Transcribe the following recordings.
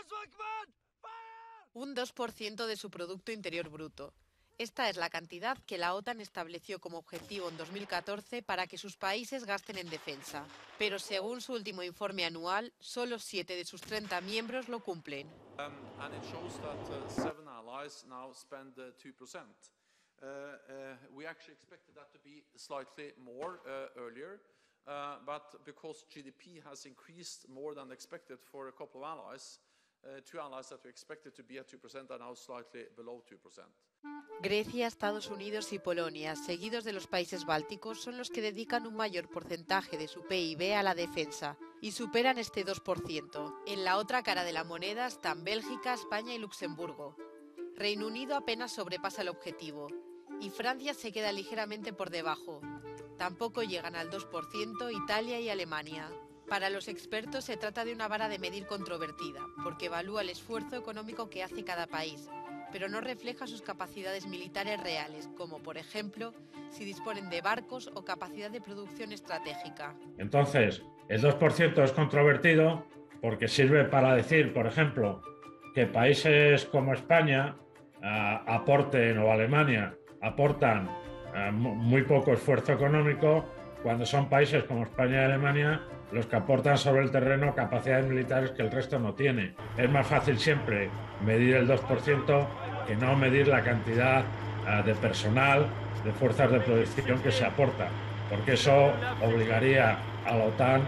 Un 2% de su Producto Interior Bruto. Esta es la cantidad que la OTAN estableció como objetivo en 2014 para que sus países gasten en defensa. Pero según su último informe anual, solo 7 de sus 30 miembros lo cumplen. And it shows that 7 allies now spend 2%. We actually expected that to be slightly more earlier, but because GDP has increased more than expected for a couple of allies, 2 allies that we expected to be at 2% are now slightly below 2%. Grecia, Estados Unidos y Polonia, seguidos de los países bálticos, son los que dedican un mayor porcentaje de su PIB a la defensa y superan este 2%. En la otra cara de la moneda están Bélgica, España y Luxemburgo. Reino Unido apenas sobrepasa el objetivo y Francia se queda ligeramente por debajo. Tampoco llegan al 2% Italia y Alemania. Para los expertos se trata de una vara de medir controvertida, porque evalúa el esfuerzo económico que hace cada país, pero no refleja sus capacidades militares reales, como por ejemplo, si disponen de barcos o capacidad de producción estratégica. Entonces, el 2% es controvertido porque sirve para decir, por ejemplo, que países como España aporten, o Alemania, aportan muy poco esfuerzo económico, cuando son países como España y Alemania los que aportan sobre el terreno capacidades militares que el resto no tiene. Es más fácil siempre medir el 2% que no medir la cantidad de personal, de fuerzas de producción que se aporta, porque eso obligaría a la OTAN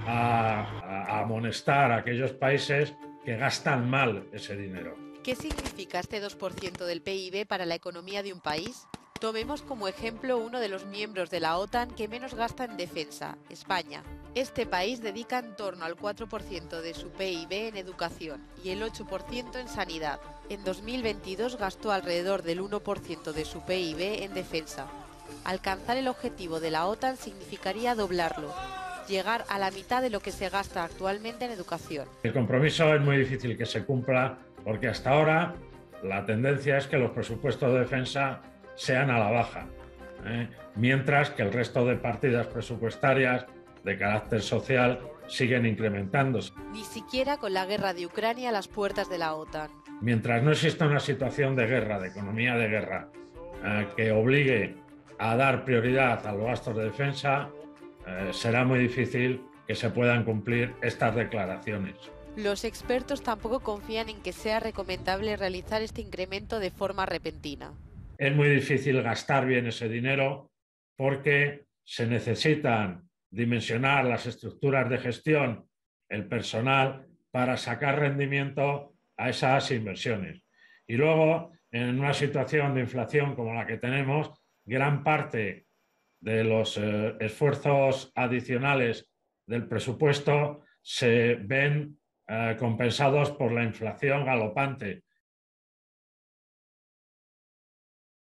a amonestar a aquellos países que gastan mal ese dinero. ¿Qué significa este 2% del PIB para la economía de un país? Tomemos como ejemplo uno de los miembros de la OTAN que menos gasta en defensa, España. Este país dedica en torno al 4% de su PIB en educación y el 8% en sanidad. En 2022 gastó alrededor del 1% de su PIB en defensa. Alcanzar el objetivo de la OTAN significaría doblarlo, llegar a la mitad de lo que se gasta actualmente en educación. El compromiso es muy difícil que se cumpla porque hasta ahora la tendencia es que los presupuestos de defensa sean a la baja, mientras que el resto de partidas presupuestarias de carácter social siguen incrementándose. Ni siquiera con la guerra de Ucrania a las puertas de la OTAN. Mientras no exista una situación de guerra, de economía de guerra, que obligue a dar prioridad a los gastos de defensa, será muy difícil que se puedan cumplir estas declaraciones. Los expertos tampoco confían en que sea recomendable realizar este incremento de forma repentina. Es muy difícil gastar bien ese dinero porque se necesitan dimensionar las estructuras de gestión, el personal, para sacar rendimiento a esas inversiones. Y luego, en una situación de inflación como la que tenemos, gran parte de los esfuerzos adicionales del presupuesto se ven compensados por la inflación galopante